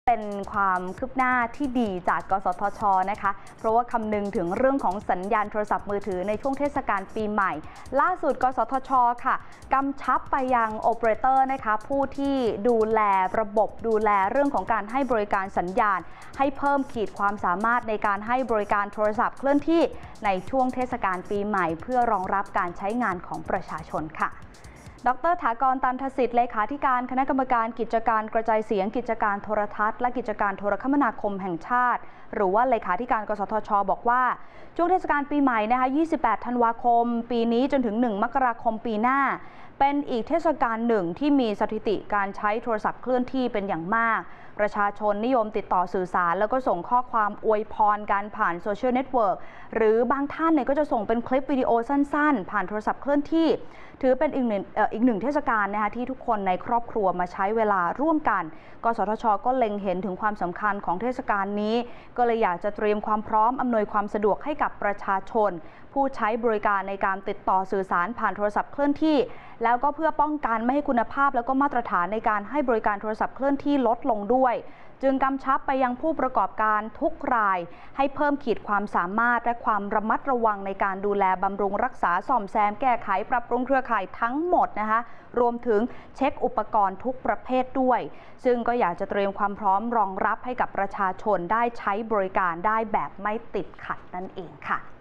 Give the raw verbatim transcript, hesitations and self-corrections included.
เป็นความคืบหน้าที่ดีจากกสทช.นะคะเพราะว่าคำนึงถึงเรื่องของสัญญาณโทรศัพท์มือถือในช่วงเทศกาลปีใหม่ล่าสุดกสทช.ค่ะกำชับไปยังโอเปอเรเตอร์นะคะผู้ที่ดูแลระบบดูแลเรื่องของการให้บริการสัญญาณให้เพิ่มขีดความสามารถในการให้บริการโทรศัพท์เคลื่อนที่ในช่วงเทศกาลปีใหม่เพื่อรองรับการใช้งานของประชาชนค่ะดร.ถากร ตันทสิทธิ์เลขาธิการคณะกรรมการกิจการกระจายเสียงกิจการโทรทัศน์และกิจการโทรคมนาคมแห่งชาติหรือว่าเลขาธิการกสทช.บอกว่าช่วงเทศกาลปีใหม่นะคะยี่สิบแปดธันวาคมปีนี้จนถึงหนึ่งมกราคมปีหน้าเป็นอีกเทศกาลหนึ่งที่มีสถิติการใช้โทรศัพท์เคลื่อนที่เป็นอย่างมากประชาชนนิยมติดต่อสื่อสารแล้วก็ส่งข้อความอวยพรกันผ่านโซเชียลเน็ตเวิร์กหรือบางท่านเนี่ยก็จะส่งเป็นคลิปวิดีโอสั้นๆผ่านโทรศัพท์เคลื่อนที่ถือเป็นอีกหนึ่งอีกหนึ่งเทศกาลนะคะที่ทุกคนในครอบครัวมาใช้เวลาร่วมกันกสทช.ก็เล็งเห็นถึงความสำคัญของเทศกาลนี้ก็เลยอยากจะเตรียมความพร้อมอำนวยความสะดวกให้กับประชาชนผู้ใช้บริการในการติดต่อสื่อสารผ่านโทรศัพท์เคลื่อนที่แล้วก็เพื่อป้องกันไม่ให้คุณภาพแล้วก็มาตรฐานในการให้บริการโทรศัพท์เคลื่อนที่ลดลงด้วยจึงกำชับไปยังผู้ประกอบการทุกรายให้เพิ่มขีดความสามารถและความระมัดระวังในการดูแลบำรุงรักษาซ่อมแซมแก้ไขปรับปรุงเครือข่ายทั้งหมดนะคะรวมถึงเช็คอุปกรณ์ทุกประเภทด้วยซึ่งก็อยากจะเตรียมความพร้อมรองรับให้กับประชาชนได้ใช้บริการได้แบบไม่ติดขัดนั่นเองค่ะ